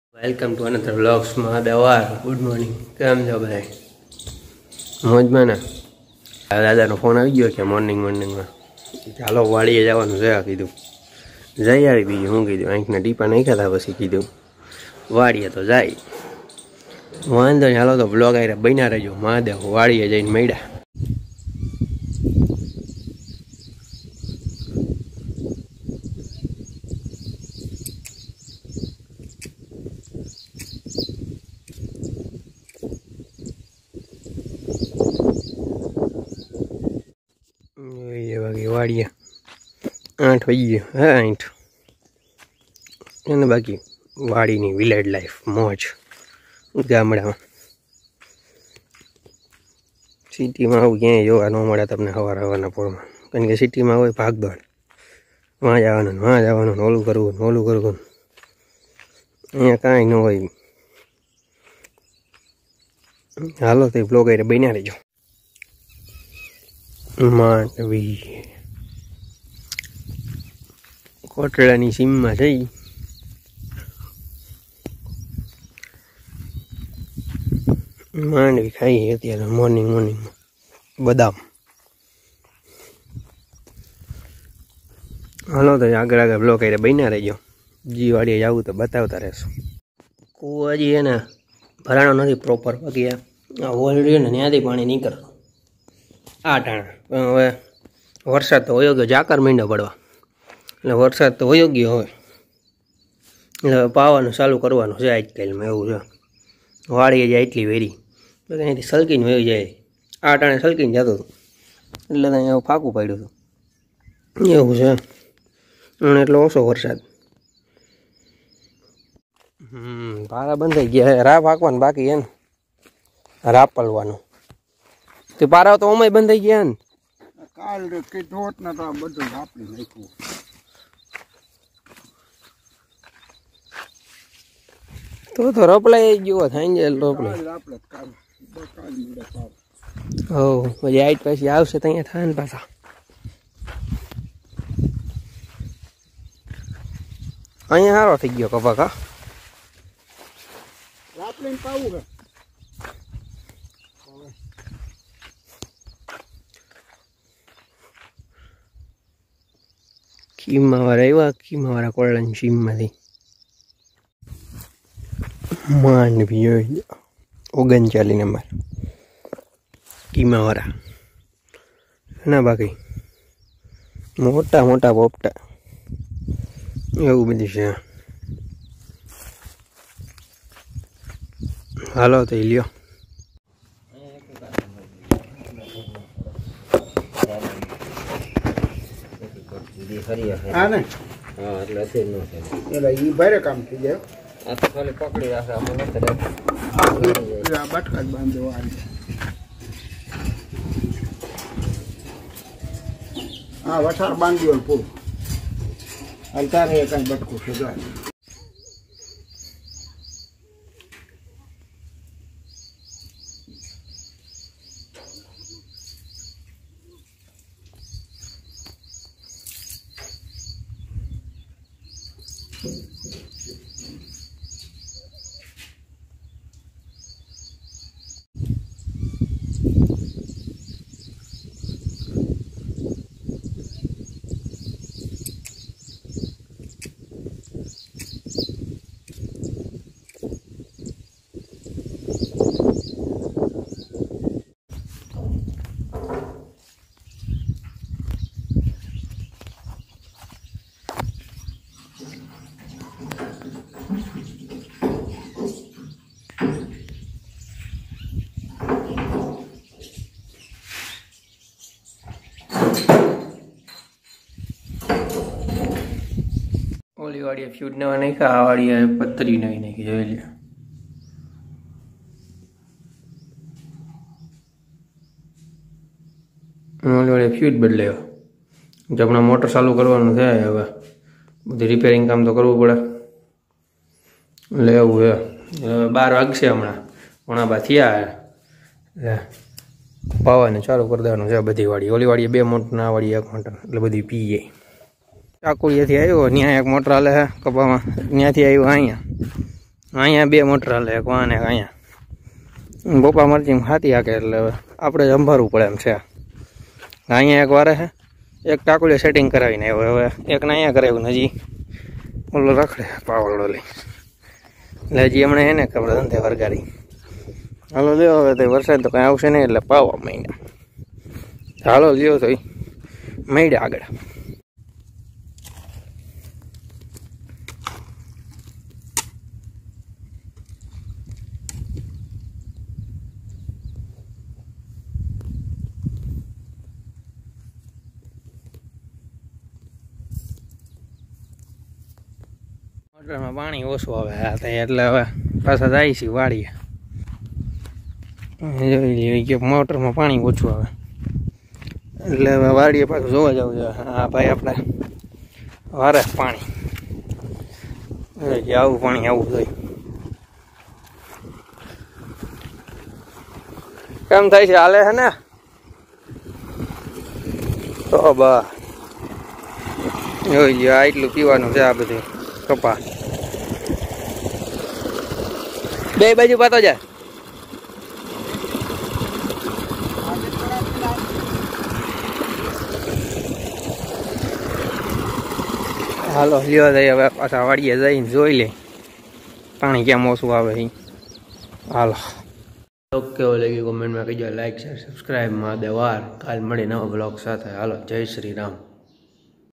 Welcome to another vlogs महादेवार। Good morning. केम छो भाई? मौजમાં ને? દાદાનો ફોન આવી ગયો કે મોર્નિંગમાં ચાલો વાડીએ જવાનું છે કીધું જઈ આવી બીજું હું કીધું આંખના ટીપા નાખ્યા હતા પછી કીધું વાડીએ તો જાય વાંધો નહીં હાલો તો વ્લોગ આવીને બન્યા રહેજો મહાદેવ વાડીએ જઈને મળ્યા वाड़िया 8 बजे हाँ 8 बाकी वाड़ी नहीं विलेज लाइफ मौज गामड़ा सिटी में आવું ક્યાંય જોવા ન મળે તમને સવારના પોરમાં કારણ કે સિટીમાં હોય ભાગદોડ વहाँ જવાનું ઓલું કરવું અહીંયા કાંઈ ન હોય હાલો તે બ્લોગ આરે બન્યા રહેજો માંડવી કોટડાની સીમમાં જઈ માંડવી ખાઈ અત્યારે મોર્નિંગમાં બદામ હાલો તો આગળ બ્લોગ આરે બન્યા રહેજો જી વાડીએ જવું તો બતાવતા રહેશું કૂવો હજી એને ભરાણો નથી પ્રોપર બાકી આ હોલ રહ્યો ને ત્યાંથી પાણી નીકળતું આ ટાણા હવે વરસાદ તો વયો ગયો ઝાકર મીંડો પડવા એટલે વરસાદ તો વયો ગયો હવે એટલે પાવાનું ચાલુ કરવાનું છે આજકાલમાં એવું છે વાડીએ જાય એટલી વેરી તો અહીંથી સલકીને વયો જાય આ ટાણે સલકીને જતો હતું એટલે ત્યાં ફાંકું પડ્યું હતું એવું છે અને એટલો ઓછો વરસાદ પારા બંધ થઈ ગયા રા ફાંકવાનું બાકી છે ને રા પલવાનું તે પારા તો ઓમાય બંધ થઈ ગયા ને કાલ કે ધોત ના તો બધું આપડી નાખ્યું તો રપલાઈ ગયો થાય રપલાઈ આપણે કાલ મુડે પાવ હો પછી આઈટ પછી આવશે તો અહીંયા થાય ને પાછા અહીંયા સારો થઈ ગયો કપા કા રાપલીને પાવું છે ખીમાવાળા આવ્યા ખીમાવાળા કોળાની સીમમાંથી માંડવી 39 નંબર ખીમાવાળા ના બાકી મોટા મોટા પોપટા એવું બધું છે હાલો તો લ્યો હા ને હા એટલે અત્યારે ન થાય એટલે ઈ ભારે કામ થઈ જાય આ તો ખાલી પકડી રાખે આમાં નથી આ બટકા જ બાંધો આ રીતે હા વસાર બાંધ્યો ને પૂરું હાલ તારે કાંઈ બટકું છે ઓલી વાડીએ ફ્યુડ નવા નાખ્યા આ વાડીએ પથરી નવી નાખી જોઈ લે ઓલી વાડીએ ફ્યુડ બદલાયો જમણા મોટર ચાલુ કરવાનું છે હવે બધી રિપેરિંગ કામ તો કરવું પડે લેવું છે 12 વાગશે હમણાં ઘણા થયા પાવાને ચાલુ કરી દેવાનું છે બધી વાડી ઓલી વાડીએ 2 મોટર ના વાડી 1 મોટર એટલે બધી પી જાય ચાકુડિયાથી આવ્યો ત્યાં એક મોટર હાલે કપામાં ત્યાંથી આવ્યો અહીંયા અહીંયા 2 મોટર હાલે, એક વાને અહીંયા બોપા મરજી હાથી હાકે એટલે આપણે જ અંભારવું પડે એમ છે. અહીંયા એક વારે છે, એક ટાકુલે સેટિંગ કરાવીને આવ્યો, હવે એકને અહીંયા કરાવ્યું ને હજી ઓલો રખડે પાવડો લઈ એટલે હજી હમણાં એને ખબર ધંધે વરગાડી. હાલો લ્યો હવે તો વરસાદ તો કંઈ આવશે નહીં એટલે પાવા મહિના. હાલો લ્યો તો મળ્યા આગળ. મોટરમાં પાણી ઓછું આવે એટલે હવે પાછા જાય છે વાડીએ. જોઈ લઈએ કે મોટરમાં પાણી ઓછું આવે એટલે હવે વાડીએ પાછું જોવા જવું છે. હા ભાઈ આપણે વારે પાણી આવું પાણી આવવું જોઈએ. કેમ થાય છે હાલે છે ને તો બા જોઈ લ્યો આટલું પીવાનું છે. આ બધું કપા બે બાજુ પાતો જાય. હાલો લ્યો જઈએ હવે પાછા વાડીએ જઈને જોઈ લે પાણી કેમ ઓછું આવે. હાલો ઓકે લાગી કોમેન્ટમાં કહેજો, લાઈક શેર સબસ્ક્રાઈબ માં દેવાર. કાલ મળી નવા બ્લોગ સાથે. હાલો જય શ્રી રામ.